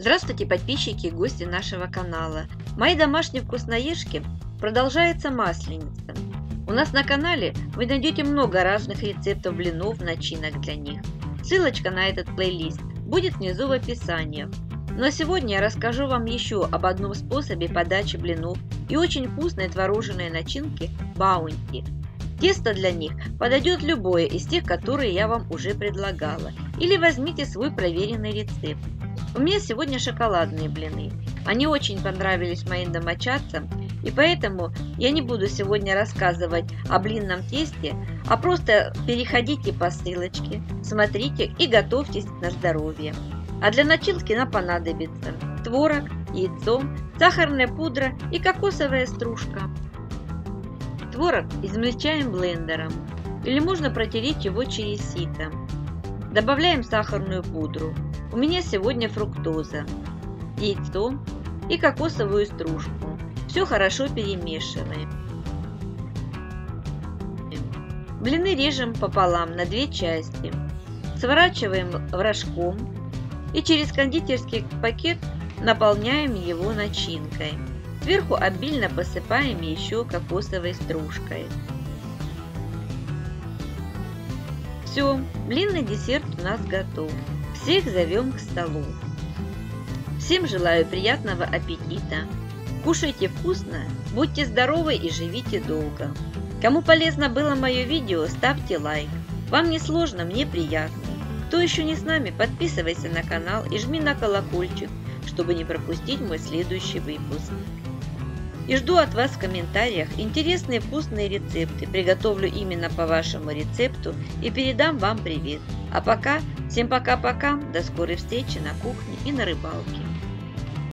Здравствуйте, подписчики и гости нашего канала. Мои домашние вкусноежки продолжается масленица. У нас на канале вы найдете много разных рецептов блинов, начинок для них. Ссылочка на этот плейлист будет внизу в описании. Но сегодня я расскажу вам еще об одном способе подачи блинов и очень вкусной творожной начинки баунти. Тесто для них подойдет любое из тех, которые я вам уже предлагала. Или возьмите свой проверенный рецепт. У меня сегодня шоколадные блины. Они очень понравились моим домочадцам, и поэтому я не буду сегодня рассказывать о блинном тесте, а просто переходите по ссылочке, смотрите и готовьтесь на здоровье. А для начинки нам понадобится творог, яйцо, сахарная пудра и кокосовая стружка. Творог измельчаем блендером, или можно протереть его через сито. Добавляем сахарную пудру. У меня сегодня фруктоза, яйцо и кокосовую стружку. Все хорошо перемешиваем. Блины режем пополам на две части. Сворачиваем рожком и через кондитерский пакет наполняем его начинкой. Сверху обильно посыпаем еще кокосовой стружкой. Все, блинный десерт у нас готов. Всех зовем к столу. Всем желаю приятного аппетита. Кушайте вкусно, будьте здоровы и живите долго. Кому полезно было мое видео, ставьте лайк. Вам не сложно, мне приятно. Кто еще не с нами, подписывайся на канал и жми на колокольчик, чтобы не пропустить мой следующий выпуск. И жду от вас в комментариях интересные вкусные рецепты. Приготовлю именно по вашему рецепту и передам вам привет. А пока, всем пока-пока, до скорой встречи на кухне и на рыбалке.